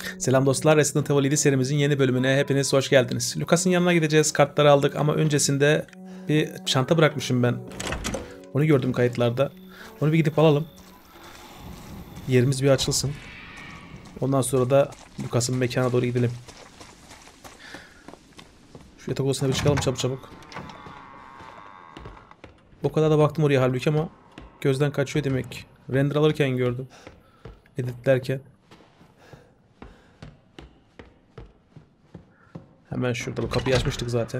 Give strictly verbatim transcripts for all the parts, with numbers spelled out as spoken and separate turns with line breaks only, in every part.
Selam dostlar, Resident Evil yedi serimizin yeni bölümüne hepiniz hoş geldiniz. Lucas'ın yanına gideceğiz, kartları aldık ama öncesinde bir çanta bırakmışım ben. Onu gördüm kayıtlarda. Onu bir gidip alalım. Yerimiz bir açılsın. Ondan sonra da Lucas'ın mekana doğru gidelim. Şu yatak odasına bir çıkalım çabuk çabuk. O kadar da baktım oraya halbuki ama gözden kaçıyor demek. Render alırken gördüm. Editlerken. Hemen şurada bu kapıyı açmıştık zaten.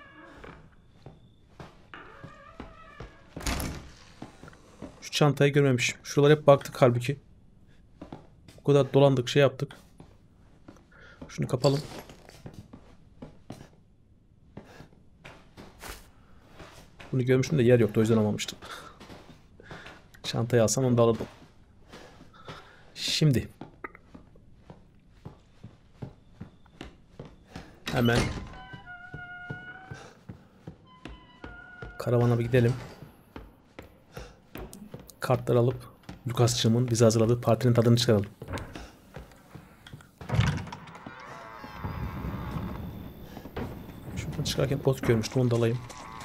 Şu çantayı görmemişim. Şuralara hep baktık halbuki. O kadar dolandık, şey yaptık. Şunu kapalım. Bunu görmüştüm de yer yoktu, o yüzden almamıştım. Çantayı alsam onu da alırdım. Şimdi hemen karavana bir gidelim. Kartları alıp Lucas'cığımın bize hazırladığı partinin tadını çıkaralım. Şuradan çıkarken pot görmüştüm, onu da alayım.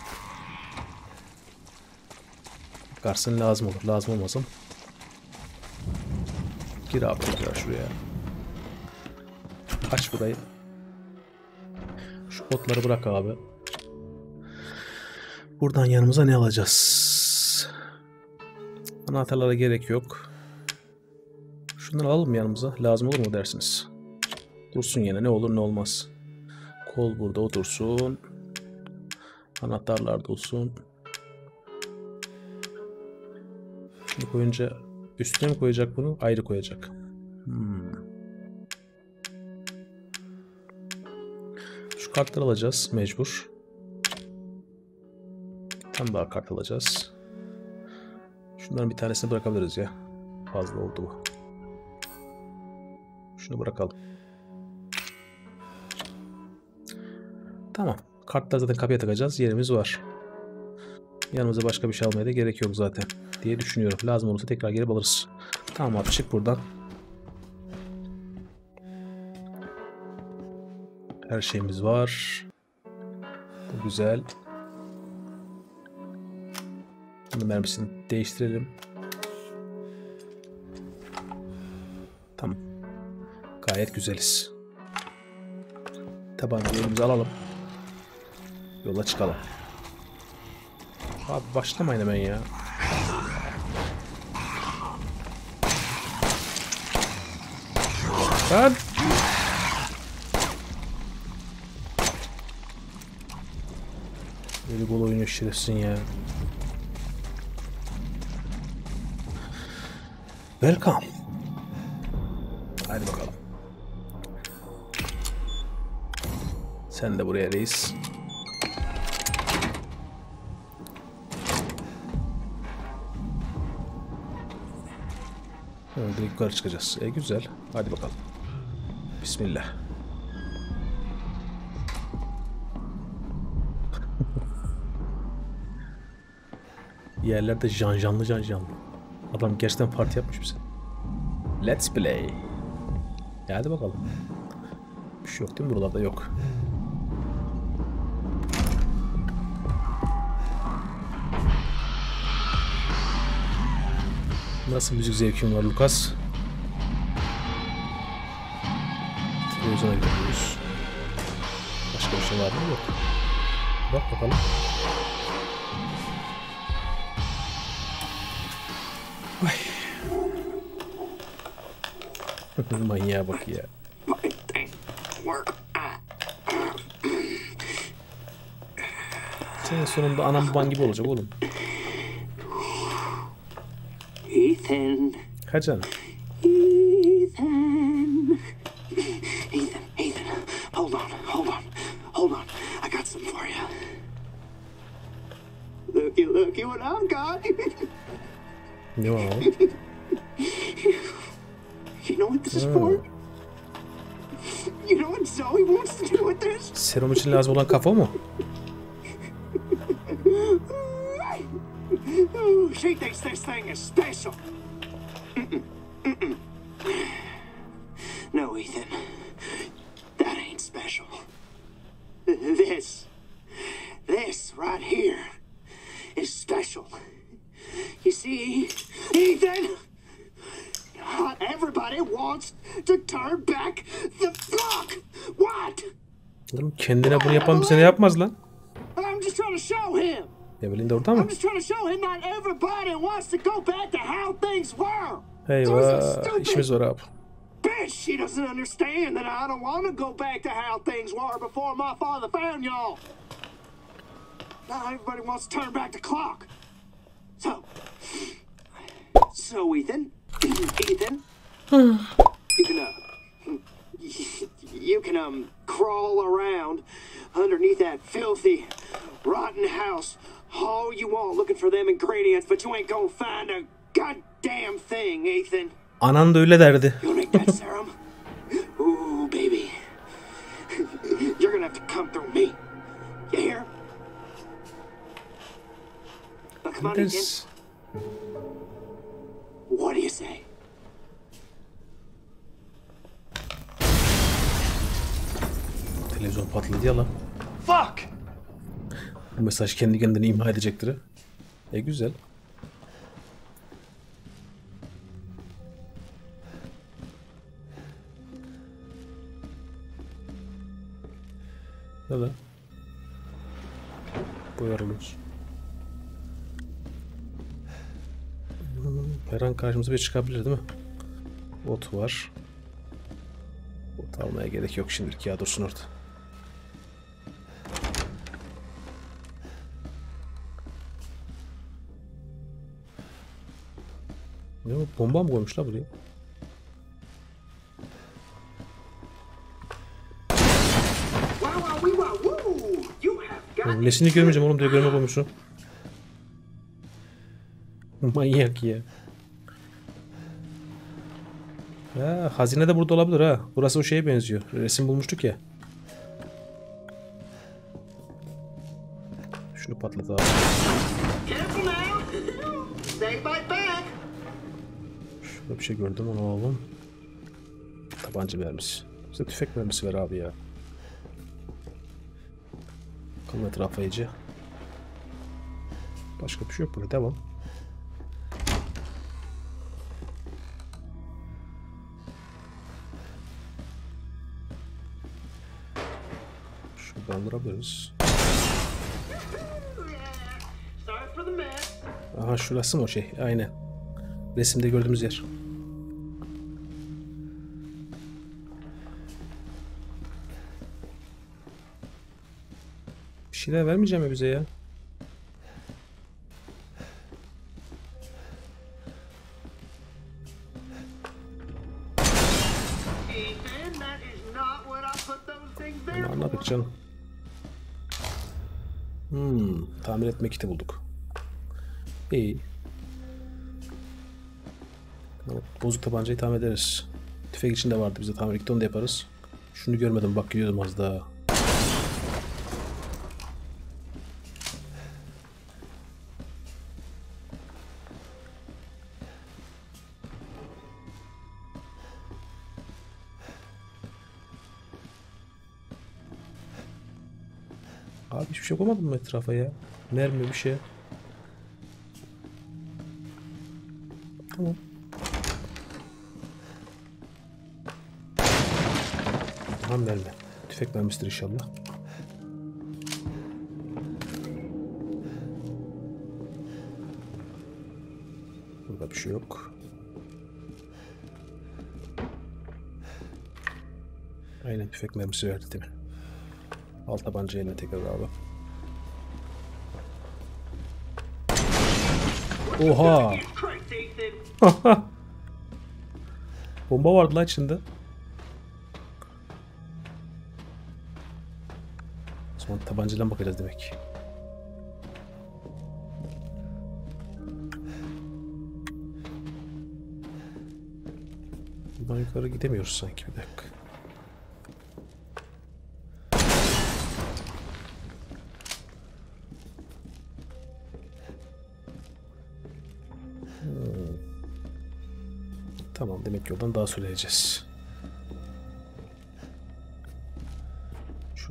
Bakarsın lazım olur, lazım olmasın. Gir abi tekrar şuraya. Aç burayı. Şu potları bırak abi. Buradan yanımıza ne alacağız? Anahtarlara gerek yok. Şunları alalım mı yanımıza? Lazım olur mu dersiniz? Dursun yine, ne olur ne olmaz. Kol burada otursun. Anahtarlar da olsun. Şimdi koyunca üstüne mi koyacak bunu? Ayrı koyacak. Hmm. Şu kartları alacağız mecbur. Tam daha kart alacağız. Şunların bir tanesini bırakabiliriz ya. Fazla oldu bu. Şunu bırakalım. Tamam. Kartları zaten kapıya takacağız. Yerimiz var. Yanımıza başka bir şey almaya da gerek yok zaten diye düşünüyorum. Lazım olursa tekrar gelip alırız. Tamam abi, çık buradan. Her şeyimiz var. Bu güzel. Bunun mermisini değiştirelim. Tamam. Gayet güzeliz. Tabancayı elimize alalım. Yola çıkalım. Abi başlamayın hemen ya. Lan! Böyle gol oyunu şerefsin ya. Welcome. Hadi bakalım. Sen de buraya reis. Evet, direkt yukarı çıkacağız. E güzel. Hadi bakalım. Bismillah. Yerlerde janjanlı janjanlı. Adam gerçekten parti yapmış bize. Let's play. Hadi bakalım. Bir şey yok değil mi? Buralarda yok. Nasıl müzik zevkin var Lucas? Televizyona gidiyoruz. Başka bir şey var mı? Yok. Bak bakalım. Ay. Manyağa bak ya. Senin sonunda anam baban gibi olacak oğlum.
Ethan.
Kaçan?
Ethan. Ethan, Ethan. Hold on, hold on, hold on. I got some for you. Looky, looky what I've got.
Ne var o?
You know what this is for? You know what Zoe wants to do with this?
Serum için lazım olan kafa mı?
She thinks this thing is special. No, Ethan. That ain't special. This, this right here is special. You see, Ethan, not everybody wants to turn back the clock. What?
Oğlum kendine bunu yapan bize ne yapmaz lan?
I'm just trying to show him.
Evelyn de orada mı?
I'm just trying to show him not everybody wants to go back to how things were.
Eyvah, işimiz var abi.
Bitch, she doesn't understand that I don't want to go back to how things were before my father found y'all. Now everybody wants to turn back the clock. So, so Ethan, Ethan, you can uh, you can um crawl around underneath that filthy, rotten house all you want, looking for them ingredients, but you ain't gonna find a goddamn thing, Ethan.
Anan da öyle derdi.
You make that serum? Ooh, baby. You're gonna have to come through me. You hear? Now, come on, Ethan. What do you say?
Televizyon patladı ya lan.
Fuck!
Bu mesaj kendi kendine imha edecektir. E güzel. Ne lan? Buyurunuz. Her an karşımıza bir çıkabilir değil mi? Ot var. Ot almaya gerek yok şimdilik ya, dursun orada. Ne o? Bomba mı koymuş la buraya? Nesini görmeyeceğim oğlum diye görme koymuşsun. Manyak ya. Ya hazine de burada olabilir ha. Burası o şeye benziyor. Resim bulmuştuk ya. Şunu patlat abi. Şurada bir şey gördüm, onu alalım. Tabanca mermisi. Bize tüfek mermisi ver abi ya. Bakalım etrafa iyice. Başka bir şey yok burada. Devam. Şuradan vurabiliriz. Aha şurası mı o şey? Aynen. Resimde gördüğümüz yer. Bir şeyler vermeyeceğim mi bize ya? Bunu anladık canım. Hmm, tamir etme kiti bulduk. İyi. Bozuk tabancayı tamir ederiz. Tüfek içinde vardı, bize tamir etti, onu da yaparız. Şunu görmedim, bak gidiyordum az daha. Abi hiçbir şey koymadım mı etrafa ya? Mermi bir şey. Tamam. Tamam, mermi. Tüfek mermisidir inşallah. Burada bir şey yok. Aynen, tüfek mermisi verdi değil mi? Alt tabanca eline tekrar abi. Oha! Bomba vardı lan içinde. O zaman tabancadan bakacağız demek. Buradan yukarı gidemiyoruz sanki, bir dakika. Hmm. Tamam, demek ki oradan daha söyleyeceğiz.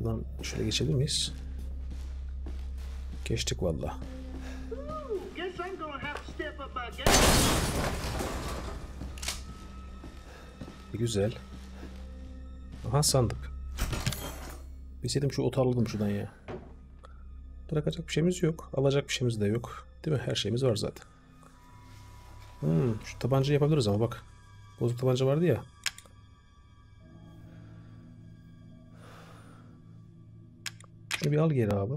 Şuradan şöyle geçebilir miyiz? Geçtik valla. Güzel. Aha sandık. Bilseydim şu otu alırdım şuradan ya. Bırakacak bir şeyimiz yok. Alacak bir şeyimiz de yok. Değil mi? Her şeyimiz var zaten. Hmm, şu tabancayı yapabiliriz ama bak. Bozuk tabanca vardı ya. Şunu bir al geri abi.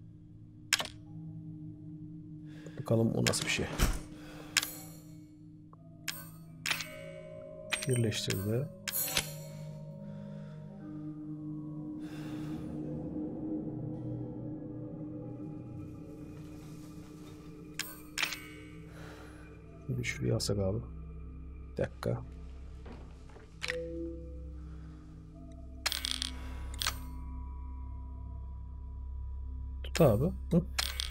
Bakalım o nasıl bir şey. Birleştirdi. Bir şuraya alsak abi. Bir dakika. Tut abi. Hı?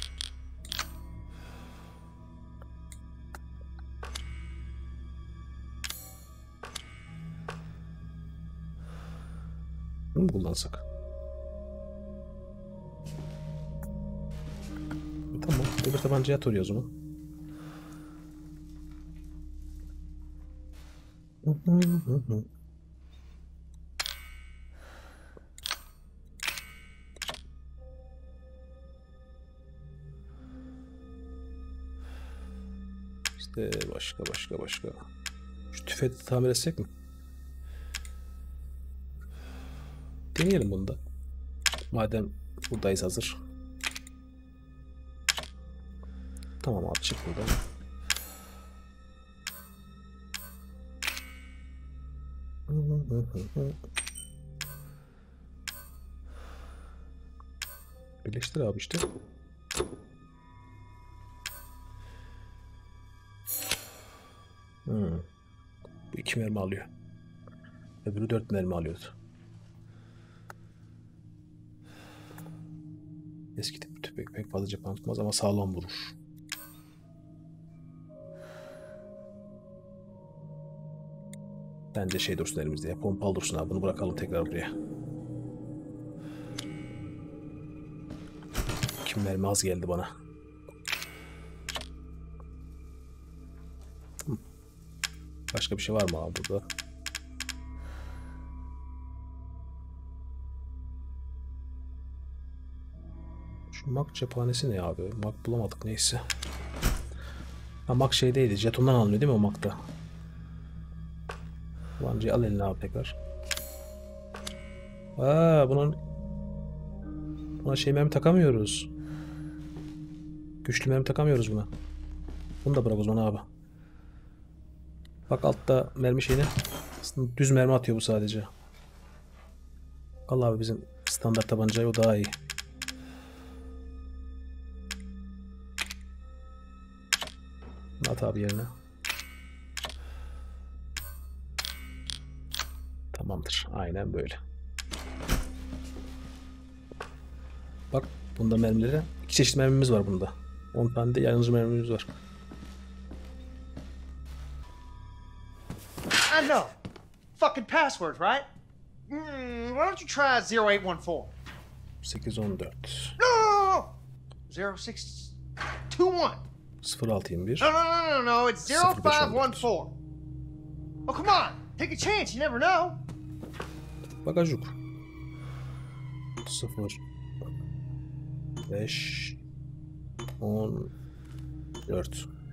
Bunu mu kullansak? Tamam. Öbür tabancaya at oraya o zaman. İşte başka başka başka. Şu tüfeği tamir etsek mi? Deneyelim bunu da. Madem buradayız hazır. Tamam abi çık buradan. Birleştir abi işte. Hmm. Bu iki mermi alıyor. Öbürü dört mermi alıyordu. Eski tip tüfek pek fazla cephan tutmaz ama sağlam vurur. Bence şey dursun elimizde ya. Pompalı dursun abi. Bunu bırakalım tekrar buraya. Kim mermi az geldi bana. Başka bir şey var mı abi burada? Şu mak cephanesi ne abi? Mak bulamadık neyse. Ha mak şeydeydi. Jetondan alınıyor değil mi o makta? Tabancayı al eline abi tekrar. Aa bunun buna şey mermi takamıyoruz. Güçlü mermi takamıyoruz buna. Bunu da bırak o zaman abi. Bak altta mermi şeyine. Aslında düz mermi atıyor bu sadece. Al abi bizim standart tabancayı, o daha iyi. At abi yerine. Tamamdır. Aynen böyle. Bak bunda mermileri. İki çeşit mermimiz var bunda. on tane de yanıcı mermimiz var.
I know. Fucking password, right? Mm, why don't you try zero eight one four?
sekiz on dört.
No, no, no, no. zero six two one.
sıfır altı yirmi bir.
No, no, no, no, no. It's zero five one four. Oh, come on. Take a chance. You never know.
Bagajuk. sıfır beş on dört.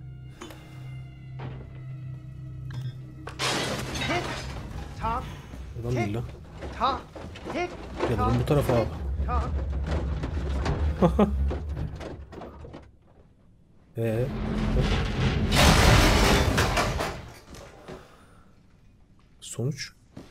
Tick, tock,
Buradan değil lan.
tock, tick,
Gelirim bu tarafa abi.
tock.
Eee? Sonuç?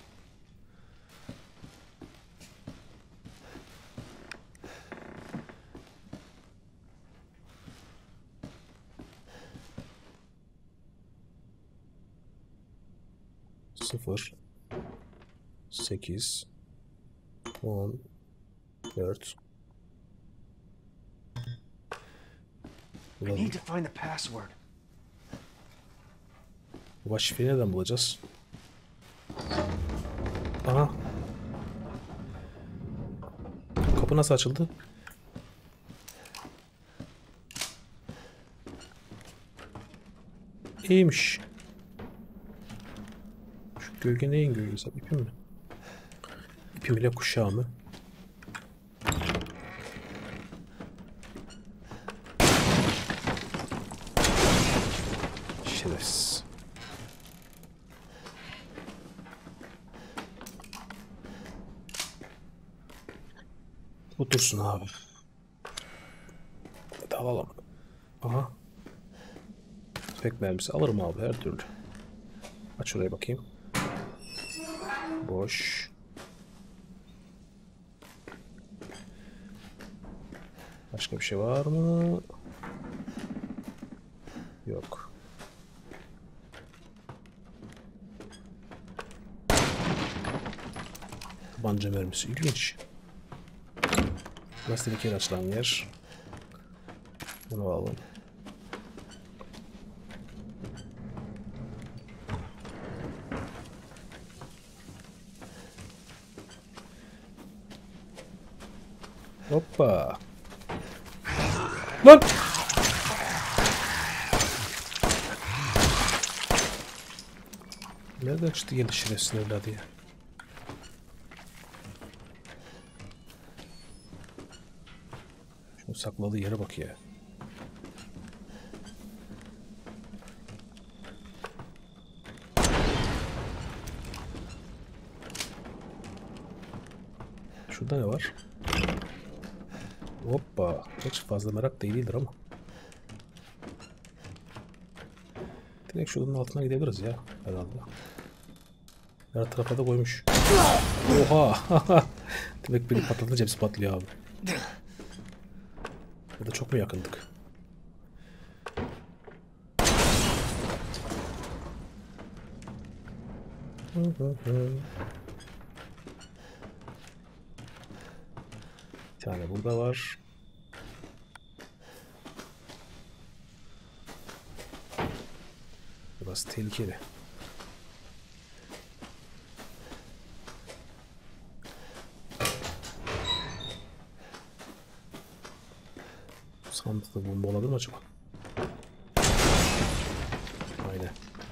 Sıfır sekiz on dört.
I need to find the password.
Bu şifreyi nereden bulacağız? Aha. Kapı nasıl açıldı? İyiymiş. Şu gölge neyin gölgesi? İpim mi? İpim ile kuşağı mı? Şerefsiz. Bu dursun abi. Hadi alalım. Aha. Tüfek mermisi alırım abi her türlü. Aç şuraya bakayım. Boş. Başka bir şey var mı? Yok. Tabanca mermisi ilginç. Burası bir açılan yer. Bunu alalım. Hoppa. Lan! Nereden çıktı yeni şerefsiz evladı ya? Şunu sakladığı yere bak ya. Şurada ne var? Hoppa. Hiç fazla merak değildir ama. Direkt şunun altına gidebiliriz ya herhalde. Her tarafa da koymuş. Oha. Demek beni patlatınca hepsi patlıyor abi. Burada çok mu yakındık? Bir tane burada var. Burası tehlikeli. Sandıkta bomba olabilir mi acaba? Aynen.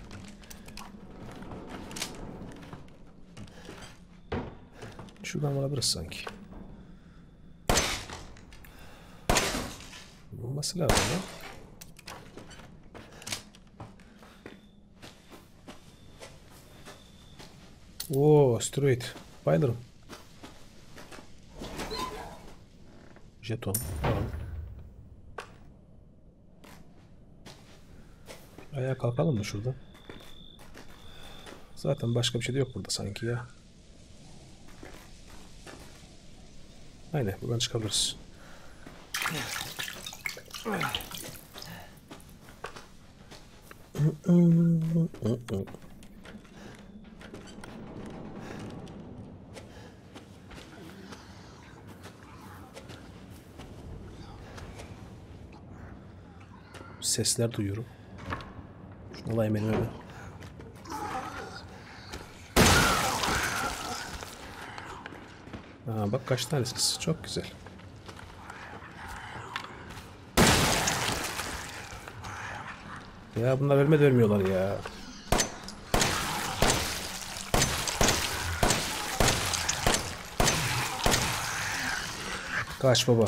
Şuradan alabiliriz sanki. Olması lazım ya. Oo, asteroid. Bayılırım. Jeton. Tamam. Ayağa kalkalım mı şurada? Zaten başka bir şey de yok burada sanki ya. Aynen, buradan çıkabiliriz. Sesler duyuyorum. Şunu alayım elime bir. Aa, bak kaç tane ses. Çok güzel. Ya bunlar ölme vermiyorlar ya. Kaç baba.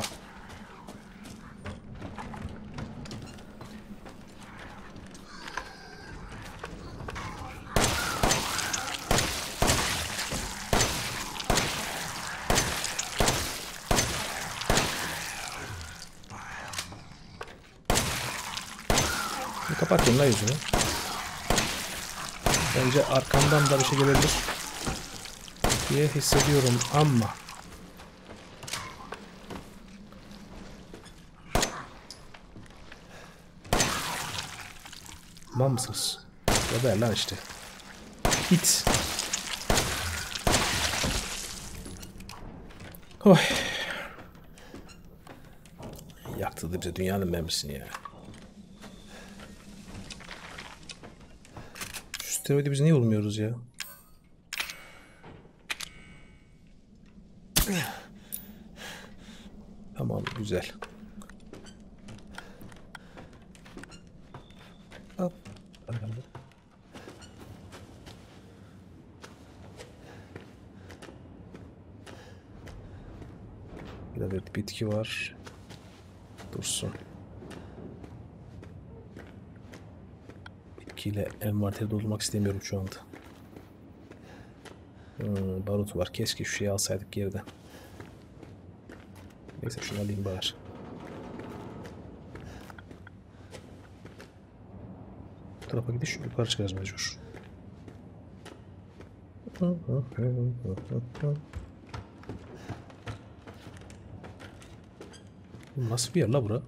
Kapatayım la yüzünü. Bence arkamdan da bir şey gelebilir diye hissediyorum ama tamam mısınız? Ya da lan işte. Git. Oy. Yaktı da bize dünyanın mermisini ya. Steroidi biz niye vurmuyoruz ya? Güzel. Hop. Bir adet bitki var. Dursun. Bitkiyle envanteri doldurmak istemiyorum şu anda. Hmm, barut var. Keşke şu şeyi alsaydık yerden. Neyse şunu alayım bari. Bu tarafa gidiş yukarı çıkarız mecbur. Nasıl bir yer la bura?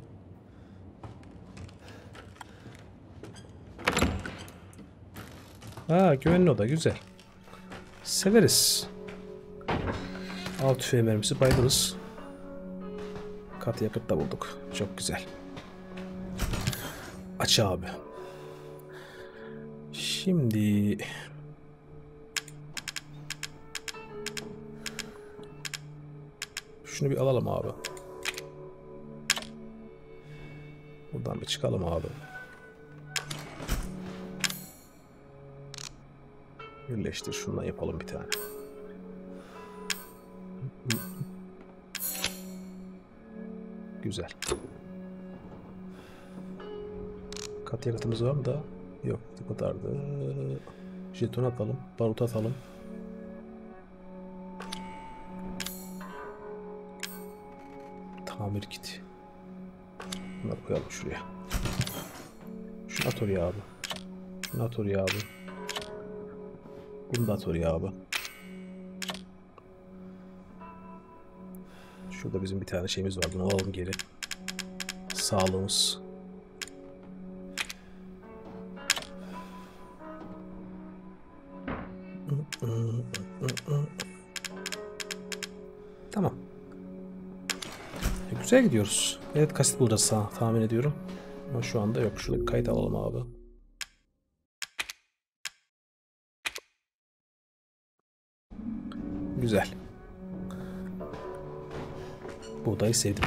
Ha, güvenli oda, güzel. Severiz. Av tüfeği mermisi bayılırız. Katı yakıt da bulduk. Çok güzel. Aç abi. Şimdi şunu bir alalım abi. Buradan bir çıkalım abi. Birleştir. Şundan yapalım bir tane. Güzel. Kat yakıtımız var mı da? Yok. Bu kadardı. Jeton atalım. Barut atalım. Tamir kiti. Bunları koyalım şuraya. Şunu at oraya abi. Şunu at oraya abi. Bunu da at oraya abi. Şurada bizim bir tane şeyimiz var. Bunu alalım geri. Sağlığımız. Tamam. E, güzel gidiyoruz. Evet, kasit bulacağız tahmin ediyorum. Ama şu anda yok. Şurada bir kayıt alalım abi. Güzel. Buğdayı sevdim.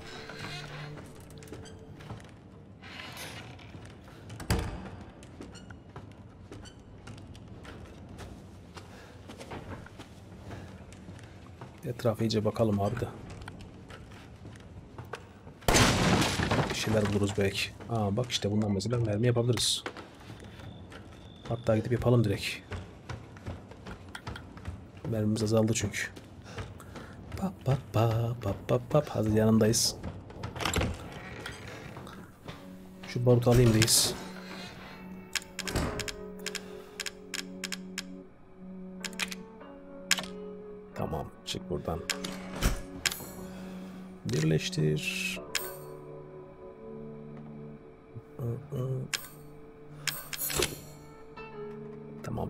Etrafa iyice bakalım abi de. Bir şeyler buluruz belki. Aa bak işte bundan mesela mermi yapabiliriz. Hatta gidip yapalım direkt. Mermimiz azaldı çünkü. Pap pap pap pap pap pap. Hazır yanındayız. Şu barutu alayım reis. Tamam. Çık buradan. Birleştir. Tamam.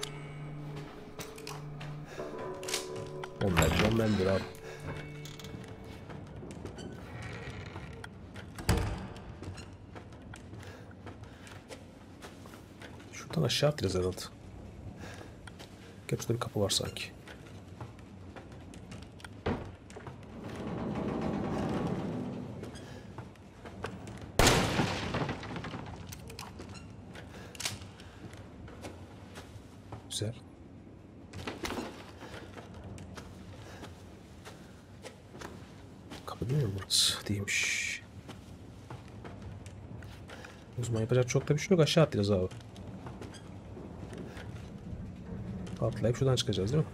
Onlar can bendir abi. Şuradan aşağı atacağız herhalde. Gel şurada bir kapı var sanki. Güzel. Kapı değil mi burası? Değilmiş. Uzman yapacak çok da bir şey yok. Aşağı atacağız abi. Atlayıp şuradan çıkacağız değil mi?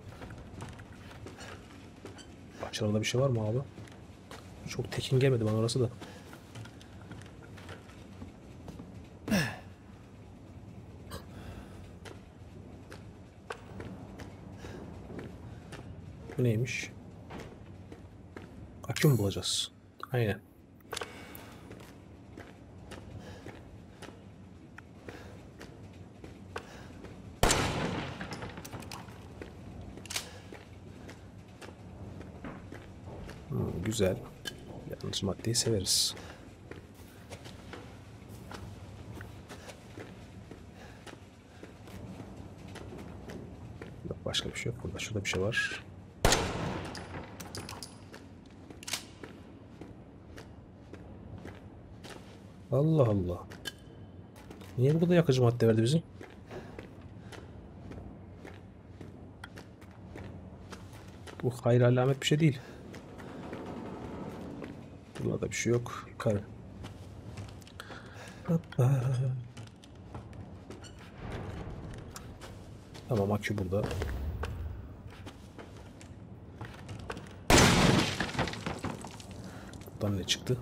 Aşağıda bir şey var mı abi? Çok tekin gelmedi bana orası da. Bu neymiş? Akü mü bulacağız? Aynen. Hmm, güzel. Yanlış maddeyi severiz. Yok, başka bir şey yok burada. Şurada bir şey var. Allah Allah. Niye bu kadar yakıcı madde verdi bizim? Bu hayır alamet bir şey değil. Burada bir şey yok. Kar. Tamam, akü burada. Buradan ne çıktı?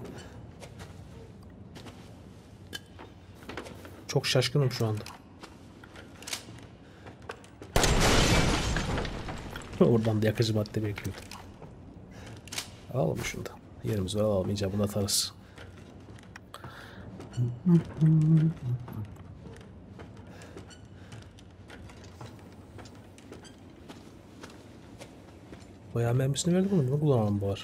Çok şaşkınım şu anda. Oradan da yakıcı madde bekliyordum. Alalım şunu da. Yerimiz var, alalım. İcabını atarız. Bayağı mermisini verdik onu. Bunu kullanalım bari.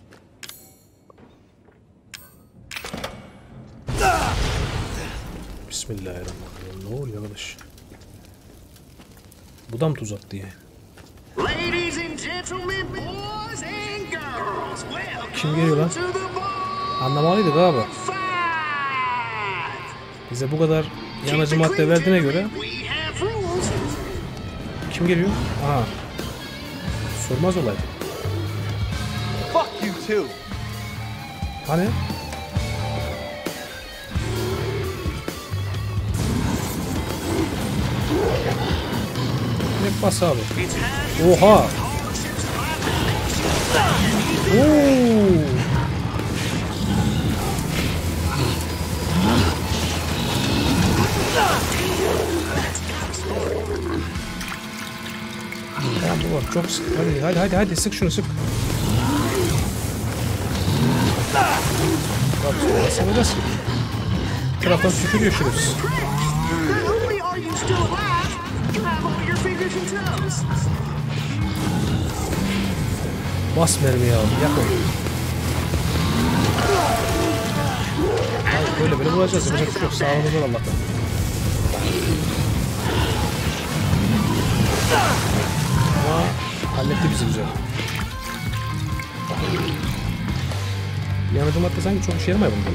Bismillahirrahmanirrahim. Ne oluyor arkadaş? Bu da mı tuzak diye?
Ladies and gentlemen, boys and girls,
Kim geliyor lan?
welcome to the bar
Anlamalıydık abi.
fight.
Bize bu kadar yanıcı madde verdiğine göre
We have rules.
kim geliyor? Aha. Sormaz olaydı.
Fuck you too.
Hani? Ne bas abi? Oha! Oo! Tamam baba, çok sık. Hadi hadi hadi hadi sık şunu, sık. Bak sonra sıkacağız. Taraftan tükürüyor şerefsiz.
Not only are you still alive, you have all your fingers and toes.
Bas mermiyi abi, yak onu. Hayır, böyle böyle vuracağız. Yapacak bir şey yok. Sağlamız var Allah'tan. Ama halletti bizi güzel. Yanıcı madde sanki çok işe yaramıyor bunun.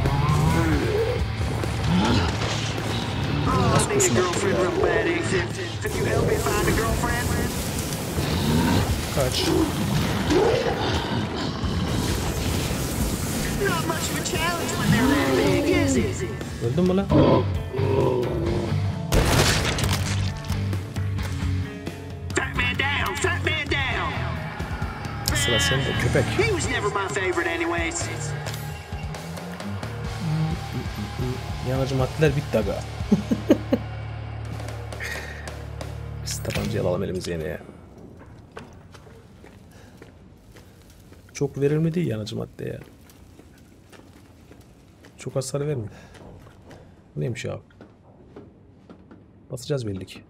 Nasıl kusum attı ya?
Could you help me find a girlfriend?
Kaç.
Not much of a challenge when they're that big, is it?
Öldün mü lan?
Fat man down, fat man down.
Sıra sende köpek.
He was never my favorite anyways.
Yanıcı maddeler bitti aga. Biz tabancayı alalım elimize yine ya. Çok verimli değil yanıcı madde ya. Çok hasar vermiyor. Bu neymiş abi? Basacağız belli ki.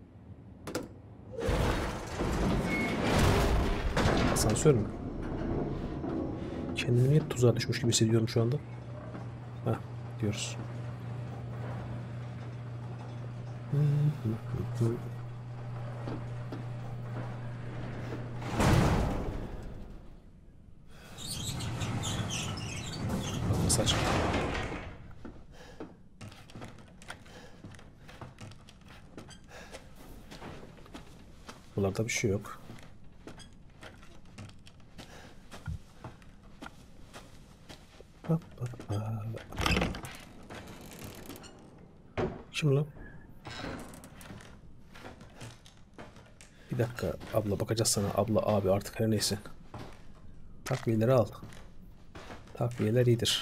Asansör mü? Kendimi niye tuzağa düşmüş gibi hissediyorum şu anda? Heh, diyoruz. Saç. Buralarda bir şey yok. Hop, hop, hop. Kim lan? Bir dakika abla, bakacağız sana. Abla, abi, artık her neyse. Takviyeleri al. Takviyeler iyidir.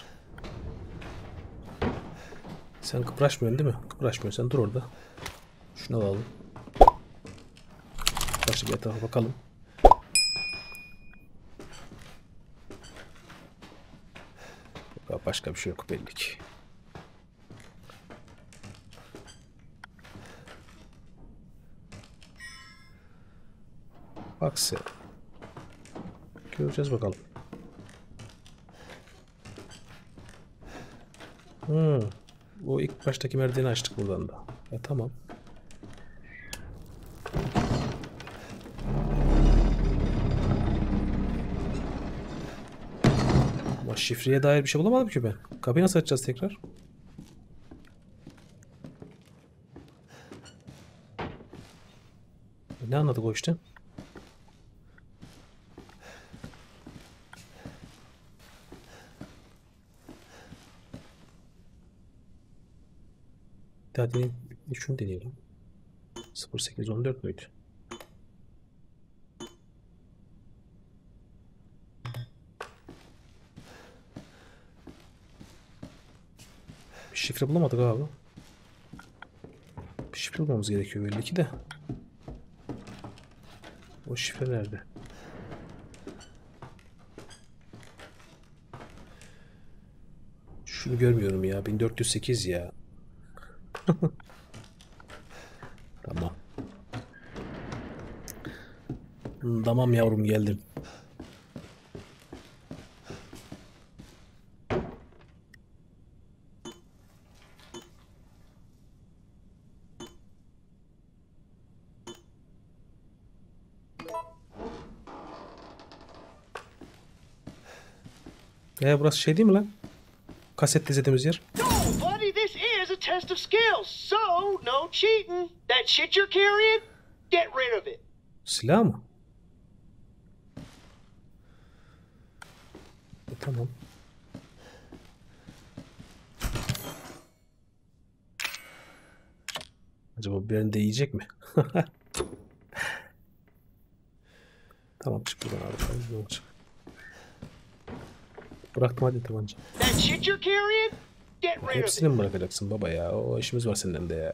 Sen kıpraşmıyorsun değil mi? Kıpraşmıyorsun, sen dur orada. Şunu alalım. Başka bir etrafa bakalım. Başka bir şey yok belli ki. Bak sen. Göreceğiz bakalım. Hmm. O ilk baştaki merdiveni açtık buradan da. E tamam. Ama şifreye dair bir şey bulamadım ki ben. Kapıyı nasıl açacağız tekrar? Ne anladık o işte? Daha deneyelim. Şunu deneyelim. sıfır sekiz on dört müydü? Bir şifre bulamadık abi. Bir şifre bulmamız gerekiyor belli ki de. O şifre nerede? Şunu görmüyorum ya. bin dört yüz sekiz ya. Tamam. Tamam yavrum, geldim. Ya burası şey değil mi lan? Kaset izlediğimiz yer.
No, buddy, this is a test of skills, so no cheating. That shit you're carrying, get rid of it.
Silah mı? E, tamam. Acaba birini de yiyecek mi? Tamam, çık buradan abi. Ne olacak? Bıraktım hadi tabanca.
That shit you're carrying, get rid of it.
Hepsini mi bırakacaksın baba ya? O işimiz var seninle de ya.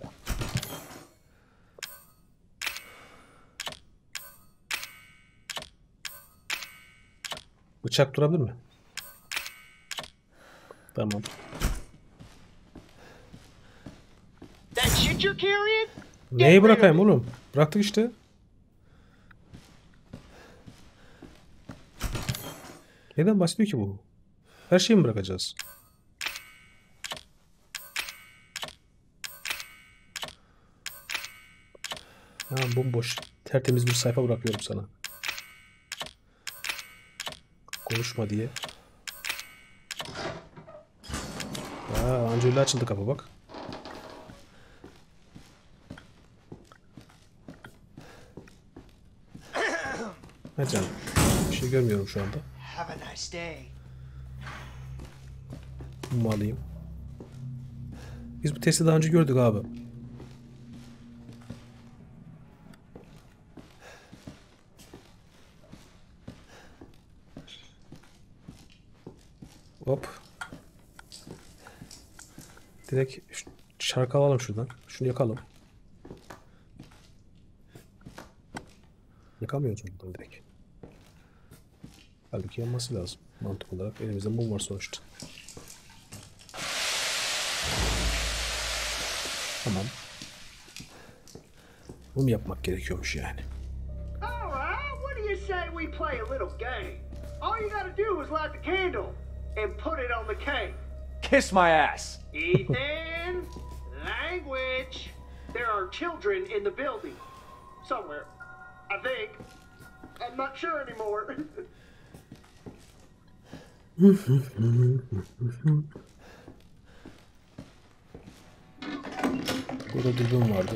Bıçak durabilir mi? Tamam.
That shit you're carrying,
Neyi bırakayım oğlum? Bıraktık işte. Neden bahsediyor ki bu? Her şeyi mi bırakacağız? Ha, bomboş. Tertemiz bir sayfa bırakıyorum sana. Konuşma diye. Aa, anca öyle açıldı kapı bak. Ha canım. Bir şey görmüyorum şu anda.
Have a nice day.
Bunu alayım. Biz bu testi daha önce gördük abi. Hop. Direkt şarkı alalım şuradan. Şunu yakalım. Yakamıyoruz buradan direkt. Halbuki yanması lazım. Mantık olarak elimizde mum var sonuçta. Tamam. Mum yapmak gerekiyormuş yani.
All right, what do you say we play a little game? All you gotta do is light the candle and put it on the cake.
Kiss my ass.
Ethan, language. There are children in the building. Somewhere. I think. I'm not sure anymore.
Burada dürbün vardı.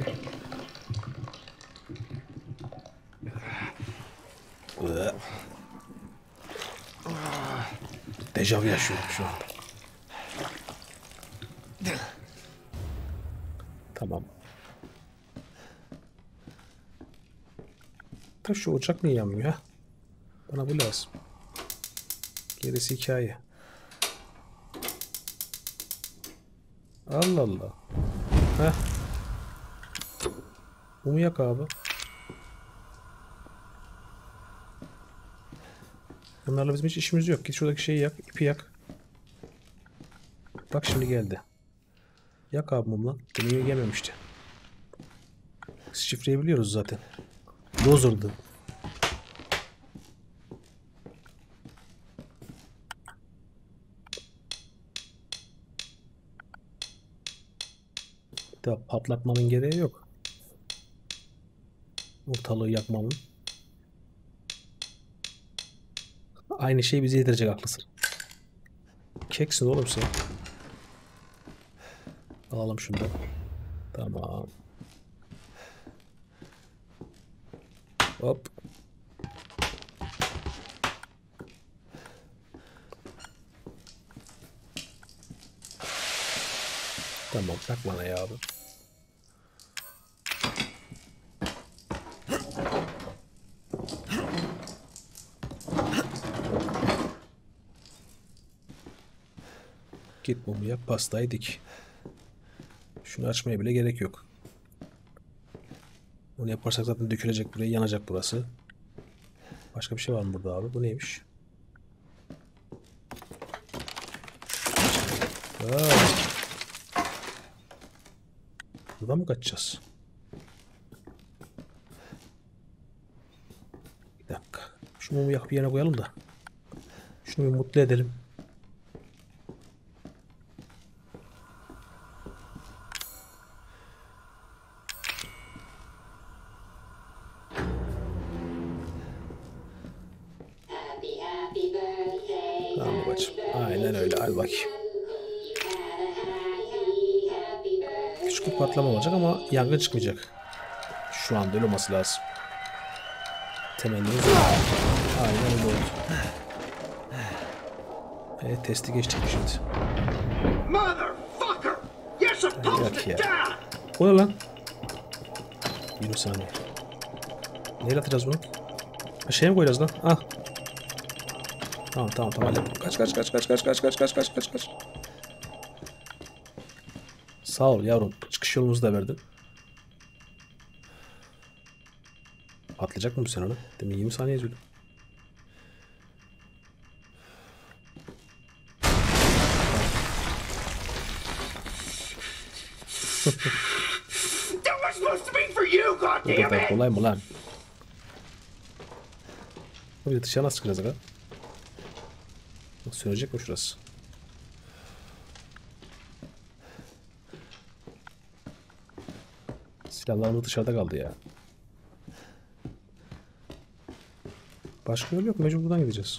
Dejavu yaşıyorum şu anda. Tamam. Da şu ocak niye yanmıyor ha? Bana bu lazım. Gerisi hikaye. Allah Allah. Heh. Mumu yak abi. Bunlarla bizim hiç işimiz yok. Git şuradaki şeyi yak. İpi yak. Bak şimdi geldi. Yak abi mum lan. Demeye gelmemişti. Biz şifreyi biliyoruz zaten. Dozordu. Daha patlatmanın gereği yok. Ortalığı yakmamın. Aynı şey bize yedirecek, haklısın. Keksin oğlum sen. Alalım şunu da. Tamam. Hop. Tamam, bak bana ya abi. Git mumu yap, pastayı dik. Şunu açmaya bile gerek yok. Bunu yaparsak zaten dökülecek buraya, yanacak burası. Başka bir şey var mı burada abi? Bu neymiş? Aa. Buradan mı kaçacağız? Bir dakika. Şu mumu yakıp yerine koyalım da. Şunu bir mutlu edelim. Tamam babacığım. Aynen öyle. Hadi bakayım. Küçük bir patlama olacak ama yangın çıkmayacak. Şu anda öyle olması lazım. Temennimiz öyle. Aynen öyle oldu. Evet, testi geçtik şimdi.
Motherfucker! You're supposed to
ya.
die!
O ne lan? yirmi saniye. Neyle atacağız bunu? Şeye mi koyacağız lan? Ah. Tamam tamam tamam hallettim. Kaç kaç kaç kaç kaç kaç kaç kaç kaç kaç kaç. Sağ ol yavrum. Çıkış yolumuzu da verdin. Patlayacak mı bu sene lan? Demin yirmi saniye yazıyordu.
That was supposed to be for you,
O kadar
goddammit!
kolay mı lan? Bir de dışarı nasıl çıkacağız aga? Sönecek mi şurası? Silahlarımız dışarıda kaldı ya. Başka yol yok. Mecbur buradan gideceğiz.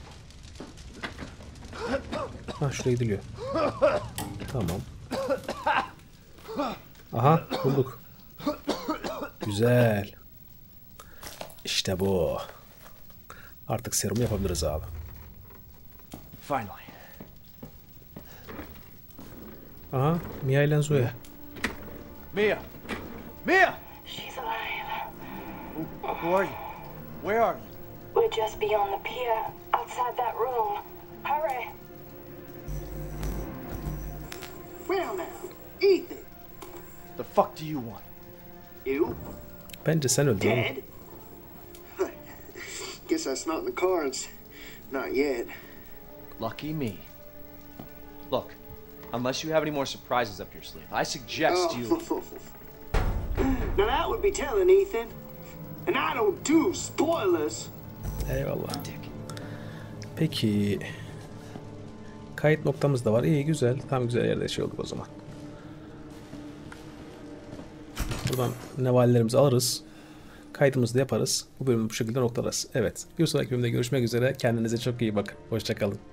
Ha, şuraya gidiliyor. Tamam. Aha, bulduk. Güzel. İşte bu. Artık serum yapabiliriz abi.
Finally.
Aha, Mia ile Zoe.
Mia! Mia!
She's alive.
Who, who are you? Where are you?
We're just beyond the pier, outside that room. Hurry!
Well now, Ethan.
The fuck do you want?
You?
Bence sen öldün oğlum.
Dead? Guess that's not in the cards. Not yet.
Lucky me. Look, unless you have any more surprises up your sleeve, I suggest you...
Oh. Now that would be telling, Ethan. And I don't do spoilers.
Eyvallah. Peki. Kayıt noktamız da var. İyi, güzel. Tam güzel yerde şey olduk o zaman. Buradan nevalelerimizi alırız. Kaydımızı da yaparız. Bu bölümü bu şekilde noktalarız. Evet. Bir sonraki bölümde görüşmek üzere. Kendinize çok iyi bakın. Hoşça kalın.